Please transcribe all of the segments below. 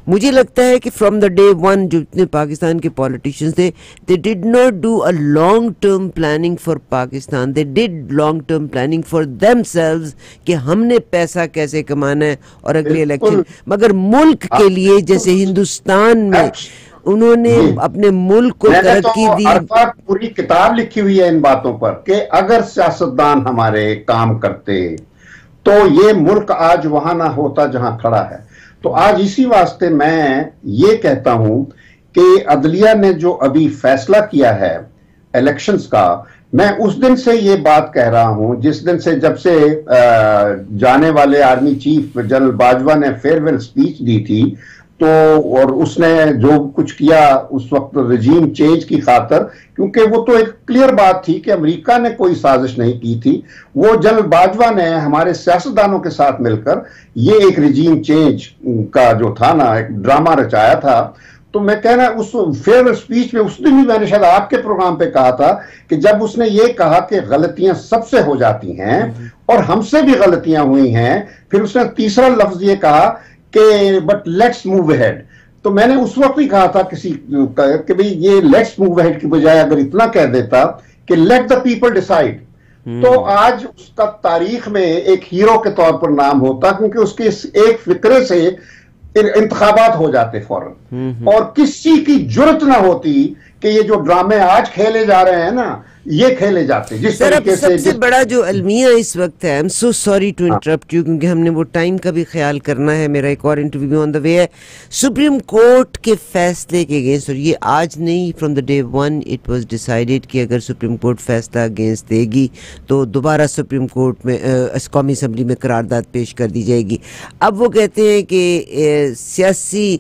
मुझे लगता है कि फ्रॉम द डे वन जो इतने पाकिस्तान के पॉलिटिशियंस थे, they did not do a long term planning for Pakistan, they did long term planning for themselves कि हमने पैसा कैसे कमाना है और अगले इलेक्शन। मगर मुल्क के लिए, जैसे हिंदुस्तान में उन्होंने अपने मुल्क को तरक्की दी। पूरी किताब लिखी हुई है इन बातों पर कि अगर सियासतदान हमारे काम करते तो ये मुल्क आज वहां ना होता जहां खड़ा है। तो आज इसी वास्ते मैं ये कहता हूं कि अदलिया ने जो अभी फैसला किया है इलेक्शंस का, मैं उस दिन से ये बात कह रहा हूं, जिस दिन से जब से जाने वाले आर्मी चीफ जनरल बाजवा ने फेयरवेल स्पीच दी थी, तो और उसने जो कुछ किया उस वक्त रजीम चेंज की खातर, क्योंकि वो तो एक क्लियर बात थी कि अमेरिका ने कोई साजिश नहीं की थी, वो जनरल बाजवा ने हमारे सियासतदानों के साथ मिलकर ये एक रजीम चेंज का जो था ना, एक ड्रामा रचाया था। तो मैं कह रहा उस फेयरवेल स्पीच में, उस दिन भी मैंने शायद आपके प्रोग्राम पे कहा था कि जब उसने ये कहा कि गलतियां सबसे हो जाती हैं और हमसे भी गलतियां हुई हैं, फिर उसने तीसरा लफ्ज ये कहा कि बट लेट्स मूव अहेड। तो मैंने उस वक्त ही कहा था किसी कि भाई ये लेट्स मूव अहेड की बजाय अगर इतना कह देता कि लेट द पीपल डिसाइड, तो आज उसका तारीख में एक हीरो के तौर पर नाम होता, क्योंकि उसके इस एक फिक्रे से इंतखाबात हो जाते फौरन, और किसी की जुर्रत ना होती कि ये जो ड्रामे आज खेले जा रहे हैं ना, ये खेले जाते जिस तरीके से। सबसे बड़ा जो अलमिया इस वक्त है, I am so sorry to interrupt you, क्योंकि हमने वो टाइम का भी ख्याल करना है, मेरा एक और इंटरव्यू ऑन द वे है। सुप्रीम कोर्ट के फैसले के अगेंस्ट, और ये आज नहीं, from the day one it was decided कि अगर सुप्रीम कोर्ट फैसला अगेंस्ट देगी तो दोबारा सुप्रीम कोर्ट में कौमी असम्बली में करारदाद पेश कर दी जाएगी। अब वो कहते हैं कि सियासी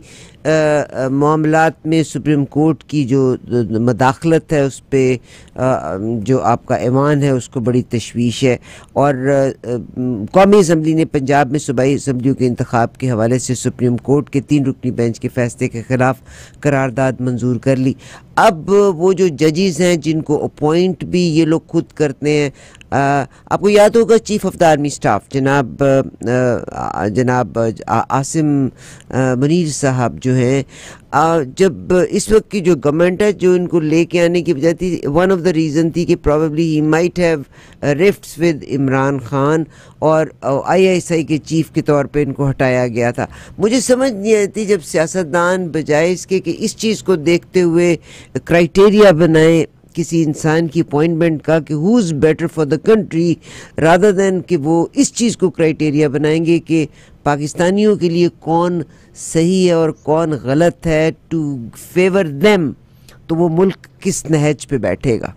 मामलात में सुप्रीम कोर्ट की जो मदाखलत है उस पर जो आपका ऐवान है उसको बड़ी तशवीश है, और कौमी असम्बली ने पंजाब में सूबाई असम्बलियों के इंतखाब के हवाले से सुप्रीम कोर्ट के 3 रुकनी बेंच के फैसले के ख़िलाफ़ करारदाद मंजूर कर ली। अब वो जो जजेस हैं जिनको अपॉइंट भी ये लोग खुद करते हैं, आपको याद होगा chief of the army staff जनाब आसिम मुनीर साहब जो हैं, जब इस वक्त की जो गवर्नमेंट है जो इनको लेके आने की वजह थी, वन ऑफ द रीज़न थी कि probably he might have rifts with Imran Khan, और ISI के चीफ के तौर पे इनको हटाया गया था। मुझे समझ नहीं आती जब सियासतदान बजाय इसके कि इस चीज़ को देखते हुए क्राइटेरिया बनाए किसी इंसान की अपॉइंटमेंट का कि who is better for the country, rather than कि वो इस चीज़ को क्राइटेरिया बनाएंगे कि पाकिस्तानियों के लिए कौन सही है और कौन गलत है, टू फेवर देम, तो वो मुल्क किस नहज पे बैठेगा।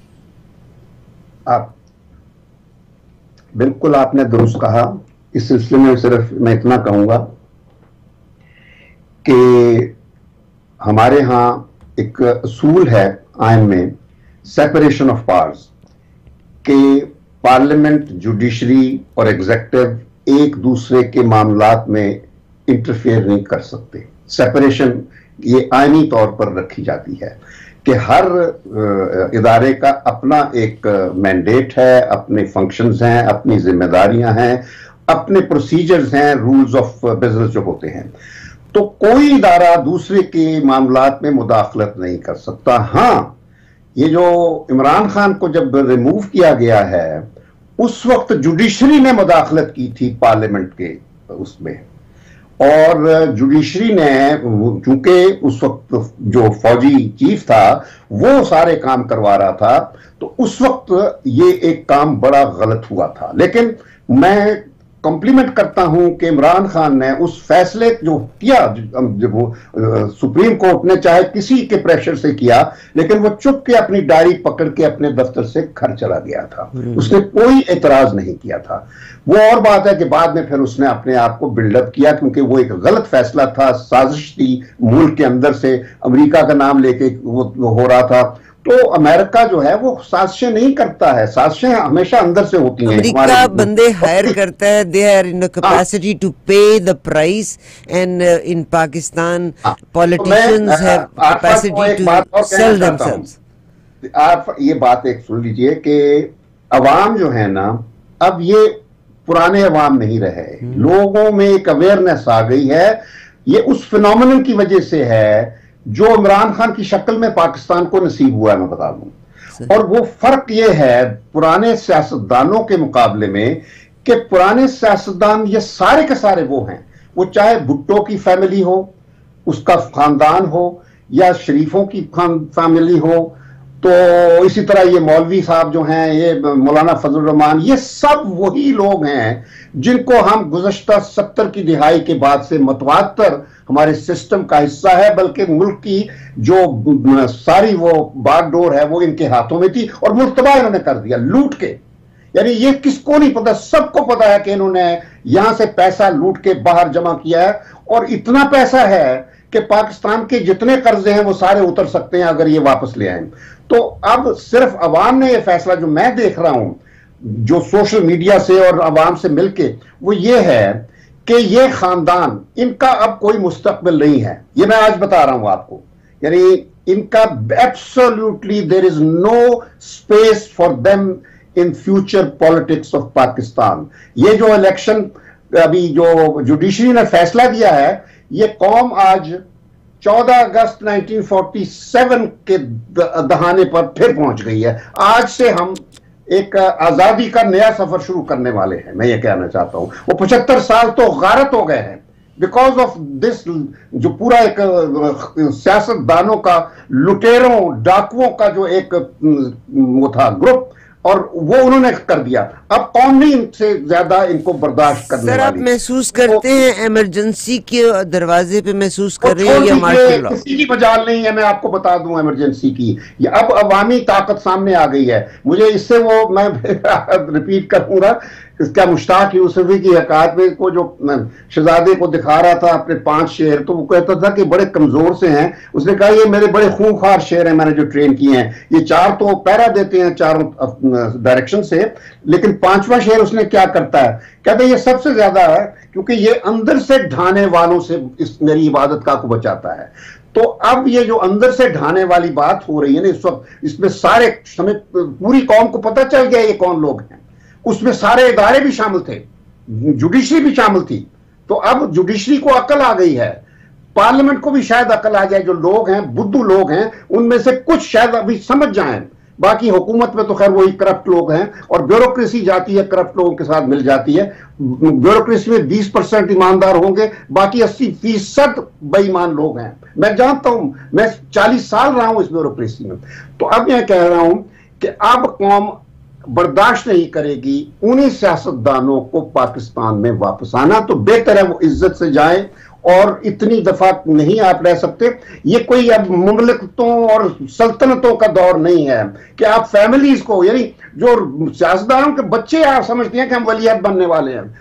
आप बिल्कुल आपने दुरुस्त कहा। इस सिलसिले में सिर्फ मैं इतना कहूंगा कि हमारे यहाँ एक असूल है आइन में, सेपरेशन ऑफ पावर्स, के पार्लियामेंट, जुडिशरी और एग्जीक्यूटिव एक दूसरे के मामलात में इंटरफेयर नहीं कर सकते। सेपरेशन ये आईनी तौर पर रखी जाती है कि हर इदारे का अपना एक मैंडेट है, अपने फंक्शंस हैं, अपनी जिम्मेदारियां हैं, अपने प्रोसीजर्स हैं, रूल्स ऑफ बिजनेस जो होते हैं। तो कोई इदारा दूसरे के मामलात में मुदाखलत नहीं कर सकता। हाँ, ये जो इमरान खान को जब रिमूव किया गया है, उस वक्त जुडिशरी ने मुदाखलत की थी पार्लियामेंट के उसमें, और जुडिशरी ने, चूंकि उस वक्त जो फौजी चीफ था वो सारे काम करवा रहा था, तो उस वक्त ये एक काम बड़ा गलत हुआ था। लेकिन मैं कॉम्प्लीमेंट करता हूं कि इमरान खान ने उस फैसले जो किया, जब वो सुप्रीम कोर्ट ने चाहे किसी के प्रेशर से किया, लेकिन वो चुप के अपनी डायरी पकड़ के अपने दफ्तर से घर चला गया था, उसने कोई एतराज नहीं किया था। वो और बात है कि बाद में फिर उसने अपने आप को बिल्डअप किया, क्योंकि वो एक गलत फैसला था, साजिश थी, मुल्क के अंदर से अमेरिका का नाम लेके वो हो रहा था। तो अमेरिका जो है वो साजिशें नहीं करता है, साजिशें हमेशा अंदर से होती हैं। अमेरिका बंदे हायर करता है, they are in the capacity to pay the price, and in Pakistan politicians have capacity to sell themselves. आप ये बात एक सुन लीजिए कि अवाम जो है ना, अब ये पुराने अवाम नहीं रहे, लोगों में एक अवेयरनेस आ गई है। ये उस फिनोमिनन की वजह से है जो इमरान खान की शक्ल में पाकिस्तान को नसीब हुआ है, मैं बता दूं। और वो फर्क ये है पुराने सियासतदानों के मुकाबले में कि पुराने सियासतदान ये सारे के सारे वो हैं, वो चाहे भुट्टो की फैमिली हो, उसका खानदान हो, या शरीफों की फैमिली हो, तो इसी तरह ये मौलवी साहब जो हैं, ये मौलाना फजल रहमान, ये सब वही लोग हैं जिनको हम गुज़श्ता 70 की दिहाई के बाद से मतवातर हमारे सिस्टम का हिस्सा है, बल्कि मुल्क की जो सारी वो बागडोर है वो इनके हाथों में थी और मुल्क तबाह इन्होंने कर दिया लूट के। यानी ये किसको नहीं पता, सबको पता है कि इन्होंने यहां से पैसा लूट के बाहर जमा किया है, और इतना पैसा है कि पाकिस्तान के जितने कर्जे हैं वो सारे उतर सकते हैं अगर ये वापस ले आए। तो अब सिर्फ अवाम ने ये फैसला, जो मैं देख रहा हूं जो सोशल मीडिया से और अवाम से मिलके, वो ये है कि ये खानदान, इनका अब कोई मुस्तकबिल नहीं है। ये मैं आज बता रहा हूं आपको, यानी इनका absolutely there is no space for them in future politics of Pakistan. ये जो इलेक्शन अभी जो जुडिशरी ने फैसला दिया है, ये कौम आज 14 अगस्त 1947 के दहाने पर फिर पहुंच गई है। आज से हम एक आजादी का नया सफर शुरू करने वाले हैं। मैं ये कहना चाहता हूं, वो 75 साल तो गारत हो गए हैं बिकॉज ऑफ दिस, जो पूरा एक सियासतदानों का, लुटेरों डाकुओं का जो एक वो था ग्रुप, और वो उन्होंने कर दिया। अब कौन नहीं इनसे ज्यादा इनको बर्दाश्त करने वाली। सर, आप महसूस करते हैं इमरजेंसी के दरवाजे पे महसूस कर रहे हैं या मार्शल लॉ? किसी की मजाल नहीं है, मैं आपको बता दूं इमरजेंसी की। ये अब अवामी ताकत सामने आ गई है। मुझे इससे वो मैं रिपीट करूंगा, इसका मुश्ताक यूसुफी की हकायत में को जो शहजादे को दिखा रहा था अपने 5 शेर, तो वो कहता था कि बड़े कमजोर से हैं। उसने कहा ये मेरे बड़े खूंखार शेर हैं, मैंने जो ट्रेन किए हैं। ये 4 तो पहरा देते हैं चारों डायरेक्शन से, लेकिन 5वां शेर उसने क्या करता है, कहते ये सबसे ज्यादा है क्योंकि ये अंदर से ढाने वालों से इस मेरी इबादत का को बचाता है। तो अब ये जो अंदर से ढाने वाली बात हो रही है ना इस वक्त, इसमें सारे हमें पूरी कौम को पता चल गया ये कौन लोग हैं। उसमें सारे इदारे भी शामिल थे, जुडिशरी भी शामिल थी। तो अब जुडिशरी को अकल आ गई है, पार्लियामेंट को भी शायद अकल आ जाए। जो लोग हैं, बुद्धू लोग हैं, उनमें से कुछ शायद अभी समझ जाएं। बाकी हुकूमत में तो खैर वही करप्ट लोग हैं, और ब्यूरोक्रेसी जाती है करप्ट लोगों के साथ मिल जाती है। ब्यूरोक्रेसी में 20% ईमानदार होंगे, बाकी 80% बेईमान लोग हैं। मैं जानता हूं, मैं 40 साल रहा हूं इस ब्यूरोक्रेसी में। तो अब मैं कह रहा हूं कि अब कौम बर्दाश्त नहीं करेगी उन्हीं सियासतदानों को पाकिस्तान में वापस आना। तो बेहतर है वो इज्जत से जाए, और इतनी दफा नहीं आप रह सकते। ये कोई अब मुमलिकतों और सल्तनतों का दौर नहीं है कि आप फैमिलीज को, यानी जो सियासतदानों के बच्चे आप समझते हैं कि हम वलीअहद बनने वाले हैं।